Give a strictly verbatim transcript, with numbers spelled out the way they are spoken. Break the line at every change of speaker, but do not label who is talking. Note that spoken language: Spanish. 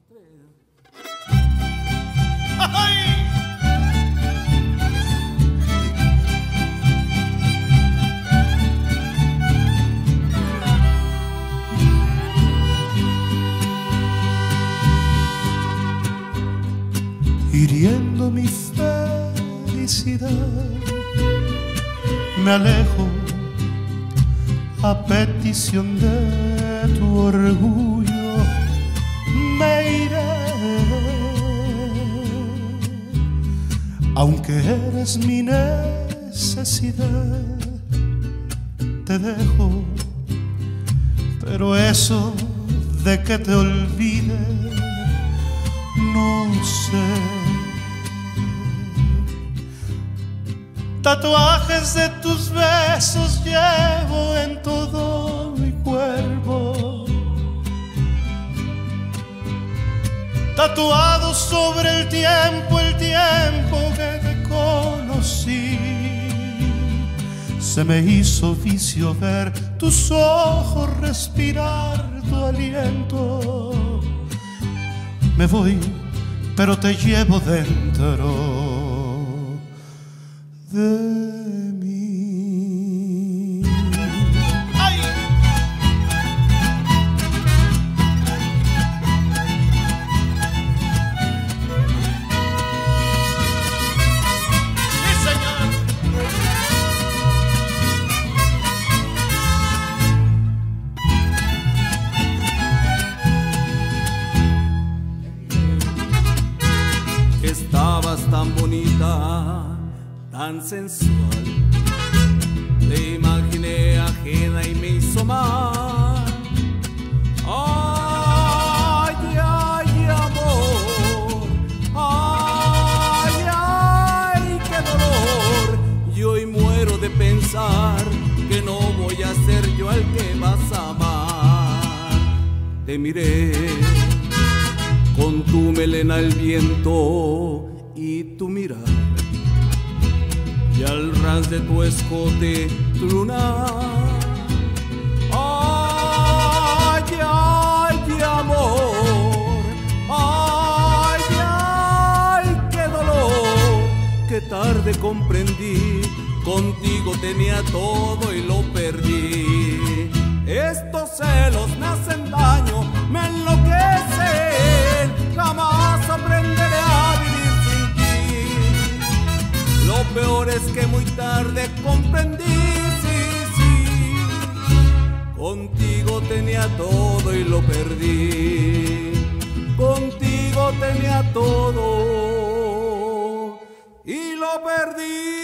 Hiriendo mi felicidad, me alejo a petición de tu orgullo, me iré. Aunque eres mi necesidad, te dejo, pero eso de que te olvide, no sé. Tatuajes de tus besos llevo en todo mi cuerpo, tatuado sobre el tiempo, el tiempo que te conocí. Se me hizo vicio ver tus ojos, respirar tu aliento. Me voy, pero te llevo dentro de mí. ¡Ay! ¡Sí, señor!
Estabas tan bonita, tan sensual, te imaginé ajena y me hizo mal. Ay, ay, amor, ay, ay, qué dolor. Y hoy muero de pensar que no voy a ser yo el que vas a amar. Te miré con tu melena al viento y tu mirar, y al ras de tu escote tu lunar. Ay, ay, amor, ay, ay, qué dolor. Qué tarde comprendí, contigo tenía todo y lo perdí. Estos celos me hacen daño, me enloquecen, jamás aprenderé a vivir sin ti. Lo peor es que muy tarde comprendí, sí, sí, contigo tenía todo y lo perdí. Contigo tenía todo y lo perdí.